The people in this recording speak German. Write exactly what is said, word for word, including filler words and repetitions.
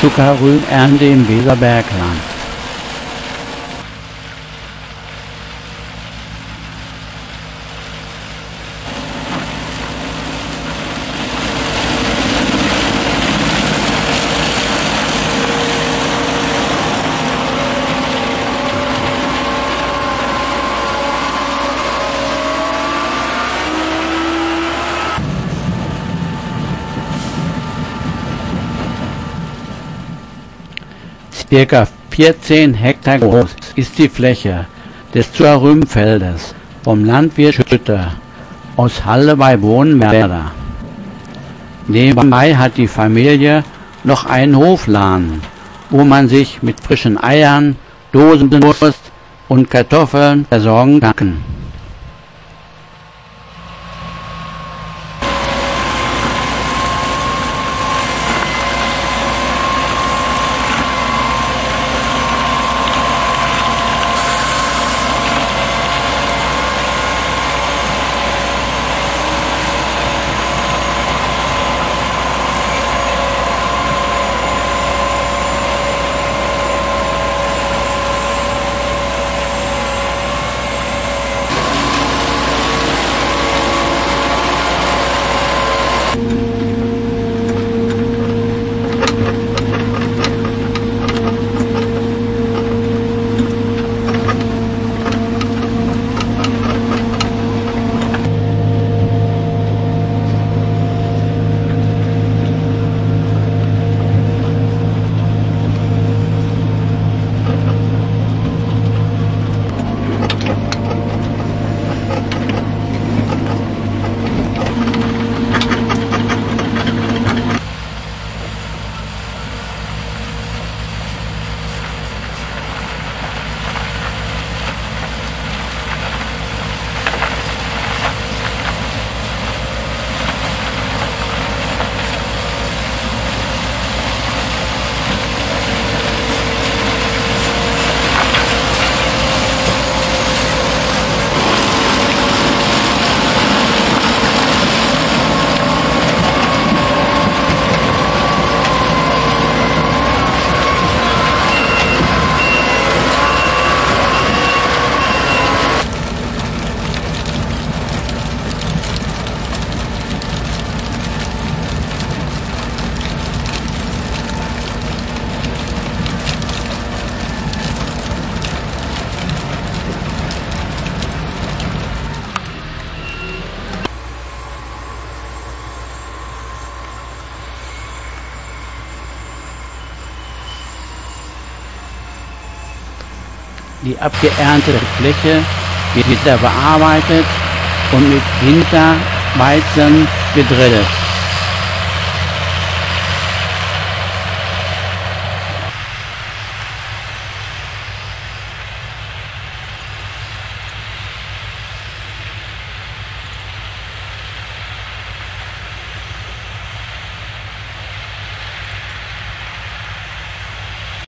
Zuckerrübenernte im Weserbergland. Circa vierzehn Hektar groß ist die Fläche des Zuckerrübenfeldes vom Landwirt Schütter aus Halle bei Bohnenwerder. Nebenbei hat die Familie noch einen Hofladen, wo man sich mit frischen Eiern, Dosenwurst und Kartoffeln versorgen kann. Die abgeerntete Fläche wird wieder bearbeitet und mit Winterweizen gedrillt.